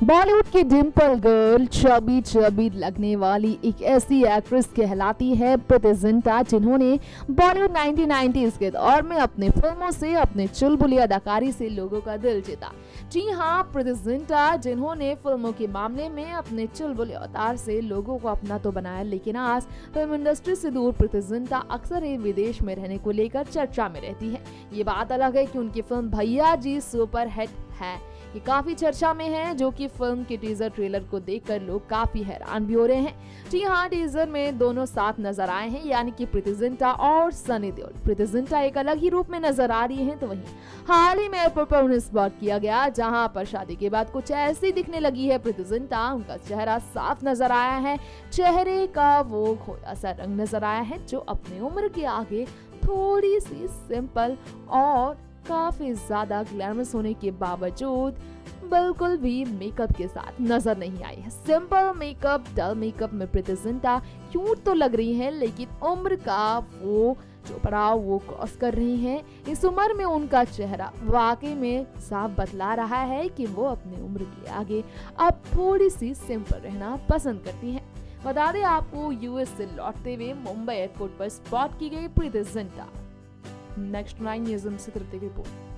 बॉलीवुड की Dimple girl, chubby chubby लगने वाली एक ऐसी एक्ट्रेस कहलाती है प्रीति जिंटा, जिन्होंने बॉलीवुड 1990s के दौर में अपनी फिल्मों से, अपने चुलबुली अदाकारी से लोगों का दिल जीता। जी हाँ, प्रीति जिंटा, जिन्होंने फिल्मों के मामले में अपने चुलबुली अवतार से लोगों को अपना तो बनाया, लेकिन आज फिल्म इंडस्ट्री से दूर प्रीति जिंटा अक्सर ही विदेश में रहने को लेकर चर्चा में रहती है। ये बात अलग है कि उनकी फिल्म भैया जी सुपर हिट है, ये काफी चर्चा में है, जो कि फिल्म के टीजर ट्रेलर को देखकर लोग काफी हैरान भी हो रहे हैं। जी हाँ, टीजर में दोनों साथ नजर आए हैं, यानी कि प्रीति जिंटा और सनी देओल। प्रीति जिंटा एक अलग ही रूप में नजर आ रही हैं, तो वहीं हाल ही में एयरपोर्ट पर उन्हें स्पॉट किया गया, जहां पर शादी के बाद कुछ ऐसी दिखने लगी है प्रीति जिंटा। उनका चेहरा साफ नजर आया है, चेहरे का वो खोया सा रंग नजर आया है, जो अपनी उम्र के आगे थोड़ी सी सिंपल और काफी ज्यादा ग्लैमरस होने के बावजूद बिल्कुल भी मेकअप के साथ नजर नहीं आई है। सिंपल मेकअप, डल मेकअप में प्रीति जिंटा क्यूट तो लग रही है, लेकिन उम्र का वो जो पड़ाव वो क्रॉस कर रही हैं। इस उम्र में उनका चेहरा वाकई में साफ बतला रहा है कि वो अपनी उम्र के आगे अब थोड़ी सी सिंपल रहना पसंद करती हैं। बता दें आपको, यूएस से लौटते हुए मुंबई एयरपोर्ट पर स्पॉट की गई प्रीति जिंटा। नेक्स्ट 9 न्यूज़ से तृप्ति की रिपोर्ट।